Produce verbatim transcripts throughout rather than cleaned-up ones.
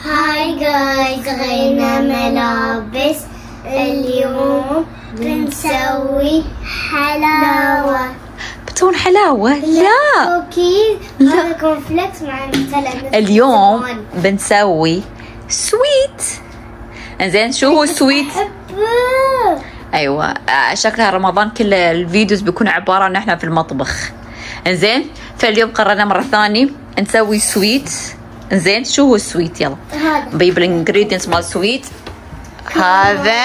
هاي جايز، غيرنا ملابس. اليوم بنسوي حلاوة. بتسوون حلاوة؟ لا كوكيز. هذا كونفليكس مع نوتيلا. اليوم بنسوي سويت. انزين شو هو السويت؟ ايوه آه شكلها رمضان كل الفيديوز بيكون عبارة عن احنا في المطبخ. انزين فاليوم قررنا مرة ثانية نسوي سويت. انزين شو هو السويت؟ يلا بجيب الانجريدينتس مال سويت. هذا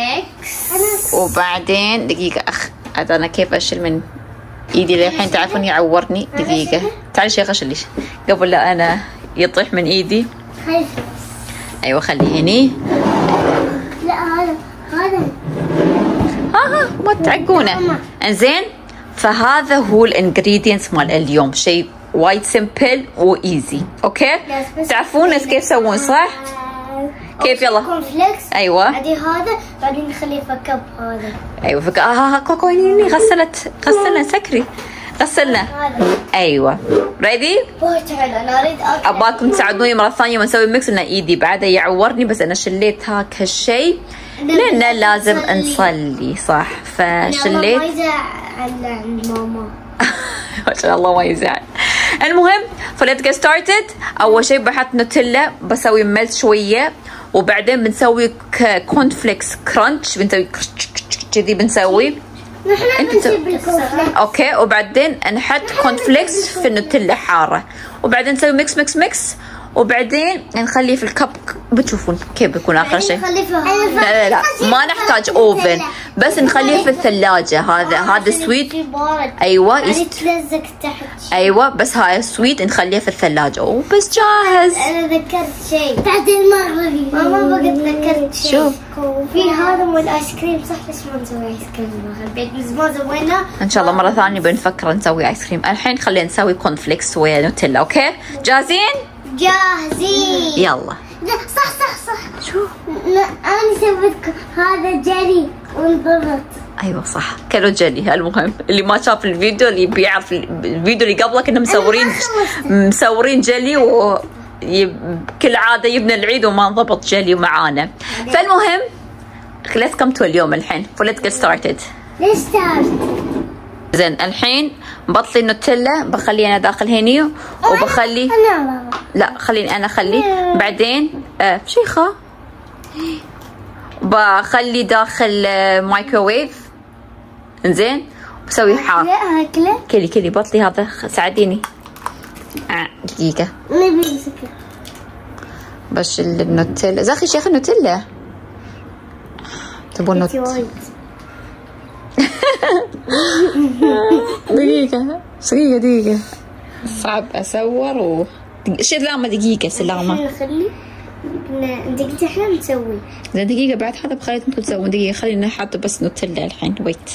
وبعدين دقيقة اخ عاد انا كيف اشيل من ايدي الحين؟ تعرفون يعورني. دقيقة تعالي شيخ اشيل قبل لا انا يطيح من ايدي. ايوه خليه هني. لا هذا هذا ها ها ما تعقونه. انزين فهذا هو الانجريدينتس مال اليوم، شيء وايد سمبل وايزي. اوكي تعرفون كيف يسوون صح؟ كيف يلا كونفليكس. ايوه بعدين هذا بعدين نخليه فكب هذا. ايوه فك اه ها كوكو هني غسلت غسلنا سكري غسلنا. ايوه ريدي؟ انا اريد اكل. اباكم تساعدوني مره ثانيه ونسوي ميكس لان ايدي بعدها يعورني، بس انا شليت هاك هالشيء لان لازم نصلي صح فشليت. ما يزعل عند ماما. ما شاء الله ما يزعل. المهم فليت جيت ستارتد. اول شيء بحط نوتيلا بسوي ملت شويه، وبعدين بنسوي كورن فليكس كرانش، بنسوي كذي بنسوي. نحن بنسيب الكونفليكس. اوكي وبعدين نحط كورن فليكس في النوتيلا حاره، وبعدين نسوي ميكس ميكس ميكس، وبعدين نخليه في الكب. بتشوفون كيف بيكون اخر شيء. لا لا لا ما نحتاج اوفن، بس نخليه في الثلاجه. هذا هذا سويت. ايوه يتلزق تحت. ايوه بس هاي سويت نخليه في الثلاجه وبس جاهز. انا ذكرت شيء بعد المغرب ماما بقت ذكرت شيء. شو في هذا مال الايس كريم صح؟ ليش ما نسوي ايس كريم بالبيت؟ من زمان سوينا. ان شاء الله مره ثانيه بنفكر نسوي ايس كريم. الحين خلينا نسوي كورن فليكس ويا نوتيلا. اوكي جاهزين؟ جاهزين. يلا. لا صح صح صح. شو؟ لا انا سويت هذا جري وانضبط. ايوه صح كانوا جلي. المهم اللي ما شاف الفيديو اللي بيعرف الفيديو اللي قبله كنا مسورين مسورين جلي، و كل عاده يبنى العيد وما انضبط جلي معانا. فالمهم let's come to اليوم الحين. let's get started. ليش ستارت؟ زين الحين بطلي النوتيلا بخليه انا داخل هني، وبخلي انا لا خليني انا اخليه. بعدين آه شيخه بخلي داخل آه مايكروويف. انزين بسوي حار. اكله كلي كلي بطلي هذا ساعديني. آه دقيقه نبي نسكر بشيل النوتيلا. زاخي شيخ النوتيلا تبون نوتيلا. دقيقة دقيقة دقيقة صعب أصور و سلامة. دقيقة سلامة. نخلي دقيقة احنا نسوي. زين دقيقة بعد هذا بخلي انتم تسوون. دقيقة خلينا نحط بس نوتيلا الحين. ويت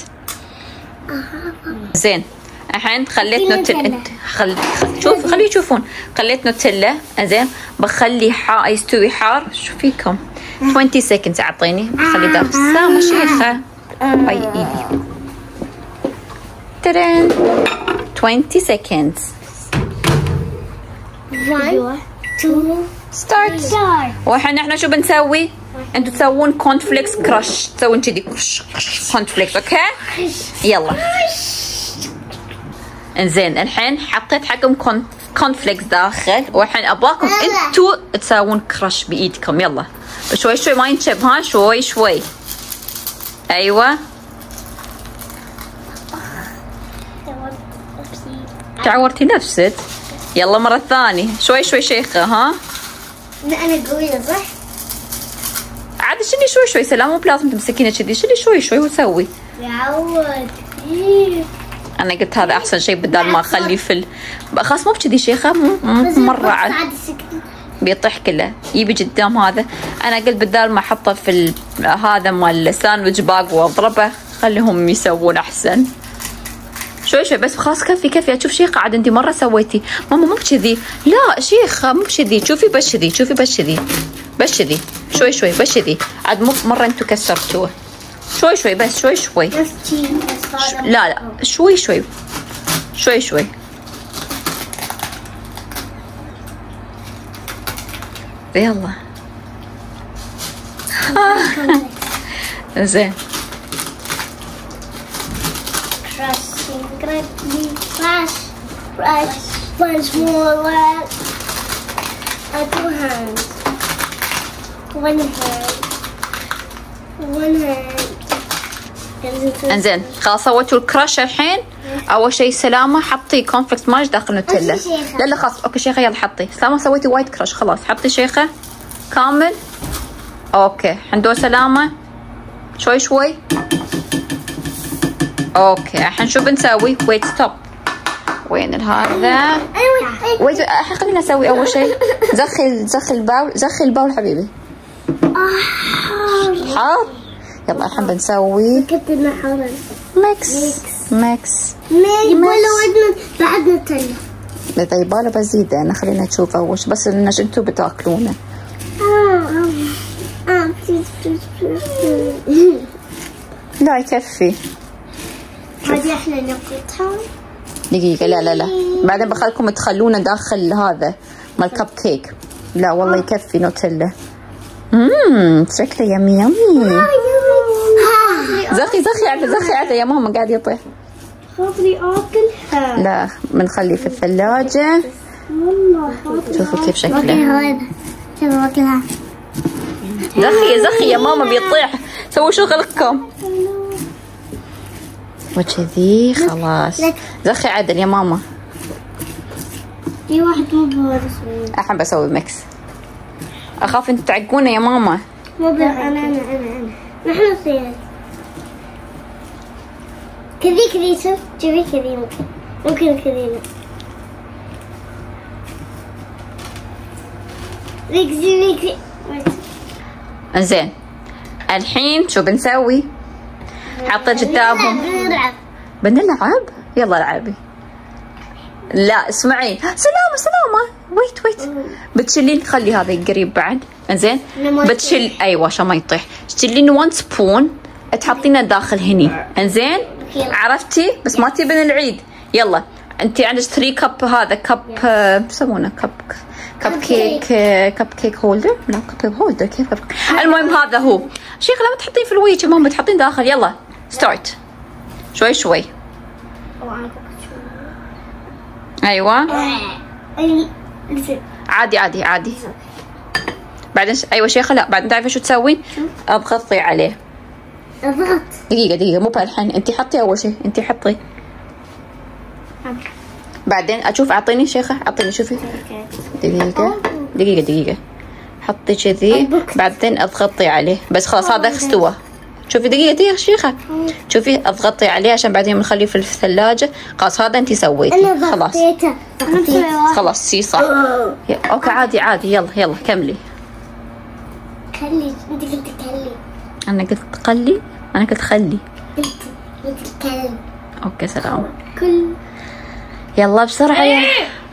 زين الحين خليت نوتيلا. خل شوف خليه يشوفون. خليت نوتيلا. زين بخلي حار يستوي حار. شو فيكم عشرين seconds اعطيني. بخلي داخل سامة شيخة باي ايدي. ترين عشرين seconds. واحد اثنين ستارت. والحين احنا شو بنسوي؟ انتوا تسوون كورن فليكس كراش، تسوون كذي كرش كورن فليكس. اوكي يلا. انزين الحين حطيت حقكم كورن فليكس داخل، والحين اباكم انتوا تسوون كراش بايدكم. يلا شوي شوي ما ينشب. ها شوي شوي. ايوه تعورتي نفسك. يلا مرة ثانية شوي شوي شيخة. ها انا قوية صح؟ عاد شيلي شوي شوي سلام، مو بلازم تمسكينه كذي. شيلي شوي شوي وسوي. يعود. انا قلت هذا احسن شيء بدال ما اخليه في ال... خلاص مو بكذي شيخة. مو مرة عاد بيطيح كله يبي قدام هذا. انا قلت بدال ما احطه في ال... هذا مال الساندويتش باق واضربه، خليهم يسوون احسن. شوي شوي بس خلاص كفي كفي. اشوف شيخة عاد انت مرة سويتي. ماما مو بكذي. لا شيخة مو بكذي. شوفي بس كذي. شوفي بس كذي بس كذي. شوي شوي بس كذي. عاد مو مرة انتوا كسرتوه. شوي شوي بس شوي شوي. لا لا شوي شوي شوي شوي. يلا. زين. Crushing, crushing, crush, crush, once more, one, uh, two hands, one hand, one hand. انزين خلاص سويتوا الكراش الحين. اول شيء سلامه حطي كونفلكس ماج داخل نوتيلا. لا لا خلاص اوكي شيخه يلا حطي. سلامه سويتي وايد كراش خلاص حطي شيخه كامل. اوكي حندو سلامه شوي شوي. اوكي الحين شو بنسوي؟ ويت ستوب. وين هذا؟ ويت الحين خلينا نسوي اول شيء. زخي زخي الباول زخي الباول حبيبي. حار. يلا الحين بنسوي ميكس ميكس يبغى بعد نوتيلا. اذا يبغى بزيد انا خلينا نشوف اول شيء بس ان انتم بتاكلونه. لا يكفي. هذه احنا نقطعها. دقيقة لا لا لا بعدين بخليكم تخلونه داخل هذا مال كب كيك. لا والله يكفي نوتيلا. اممم شكله يمي يمي. زخي زخي عدل زخي عدل يا ماما قاعد يطيح. خاطري اكلها. لا بنخليه في الثلاجة. والله شوفوا كيف شكله. هذا شوفوا اكلها. زخي زخي يا ماما بيطيح. سووا شغلكم. وكذي خلاص. زخي عدل يا ماما. في واحد مو بهذا. الحين بسوي ميكس. اخاف انتوا تعقونه يا ماما. مو انا انا انا انا نحن نصير كذي كذي شوف شوفي كذي ممكن ممكن كذي ذيك ذيك انزين الحين شو بنسوي؟ حاطه قدامهم. بنلعب بنلعب؟ يلا العبي. لا اسمعي سلامة سلامة ويت ويت بتشيلين خلي هذا قريب بعد. انزين بتشيل ايوه عشان ما يطيح. تشيلين وان سبون تحطينه داخل هني. انزين عرفتي بس ما تبين العيد. يلا انت عندك ثري كب هذا كب يسمونه كب كب كيك كب كيك هولدر. لا كب كيك هولدر كيف كب. المهم هذا هو شيخ لما تحطين في الويتش ماما تحطين داخل. يلا ستارت شوي شوي. ايوه عادي عادي عادي. بعدين ايوه شيخه لا بعدين تعرفي شو تسوي؟ اضغطي عليه. اضغط دقيقه دقيقه مو بهالحين. انت حطي اول شيء انت حطي بعدين اشوف. اعطيني شيخه اعطيني شوفي. دقيقه دقيقه دقيقه حطي كذي بعدين اضغطي عليه بس خلاص هذا استوى. شوفي دقيقة دقيقة شيخة شوفي اضغطي عليه عشان بعدين بنخليه في الثلاجة. خلاص هذا انتي سويتي خلاص خلاص سي صح. اوكي عادي عادي يلا يلا كملي. خلي انت قلت خلي. انا قلت قلي انا قلت خلي. قلت قلت كلم. اوكي سلام. كل يلا بسرعة يا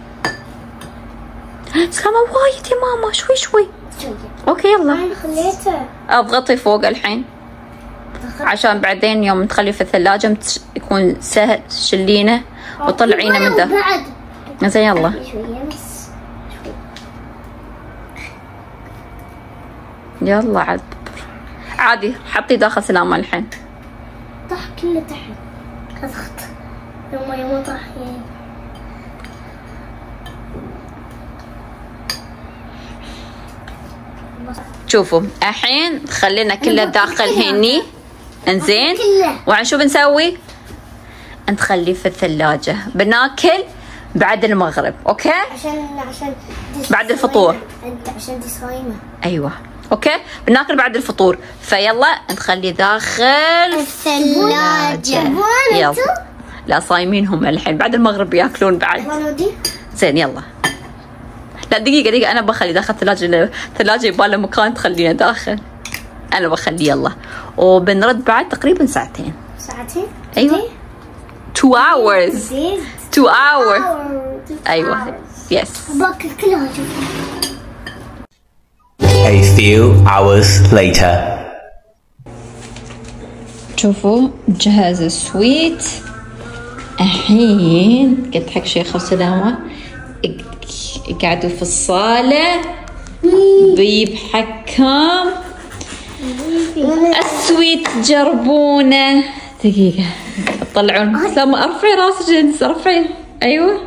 سلامة وايد يا ماما شوي شوي. اوكي يلا انا خليته. اضغطي فوق الحين عشان بعدين يوم تخليه في الثلاجة يكون سهل تشلينه وطلعينه من ده. زين يلا يلا عاد عادي حطي داخل سلامة الحين. طح كله تحت. اضغط يوم يوم طح. شوفوا الحين خلينا كله داخل هني. انزين وعن شو بنسوي؟ نخليه في الثلاجة بناكل بعد المغرب. اوكي عشان عشان بعد الفطور. انت عشان دي صايمة. ايوه اوكي بناكل بعد الفطور فيلا نخليه داخل الثلاجة. يلا لا صايمين هم الحين بعد المغرب ياكلون بعد. زين يلا لا دقيقة دقيقة أنا بخلي داخل الثلاجة. الثلاجة يبغى مكان تخلينا داخل. أنا بخلي يلا وبنرد بعد تقريبا ساعتين. ساعتين؟ أيوة two hours two hours أيوة yes. باكل كلها. A few hours later. شوفوا جهز السويت الحين. قلت حق شيخة وسلامة قعدوا في الصالة بيب حكام اسوي تجربونه. دقيقة تطلعون. سلامة ارفعي راسك جنس، ارفعي. ايوه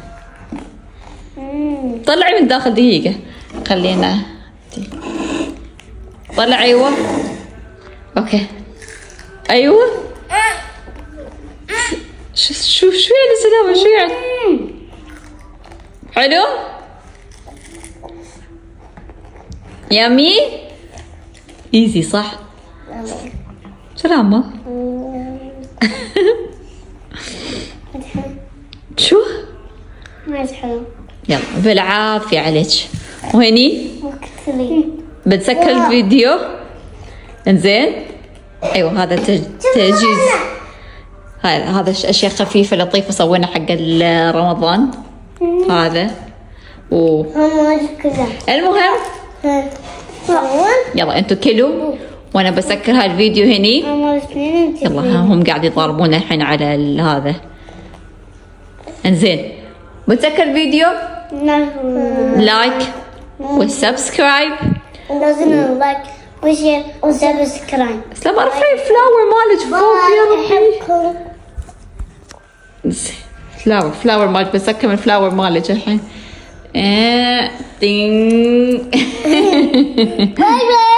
طلعي من داخل. دقيقة خلينا طلع. ايوه اوكي ايوه. شو شو شو يعني سلامة؟ شو يعني؟ حلو يامي ايزي صح؟ سلامة. شو؟ ما حلو. يلا بالعافية عليك. وهني بتسكر الفيديو. انزين ايوه هذا تجهيز. هذا هذا اشياء خفيفة لطيفة سوينا حق رمضان. هذا و المهم يلا انتوا كلوا وانا بسكر هالفيديو هني. يلا هم قاعد يضاربون الحين على هذا. انزين بتسكر الفيديو لايك وسبسكرايب. لازم لايك وشير وسبسكرايب. سلام ارفعي فلاور مالك فوق يا ربي. فلاور فلاور مالك بسكر الفلاور مالك الحين. ايه دين. باي باي.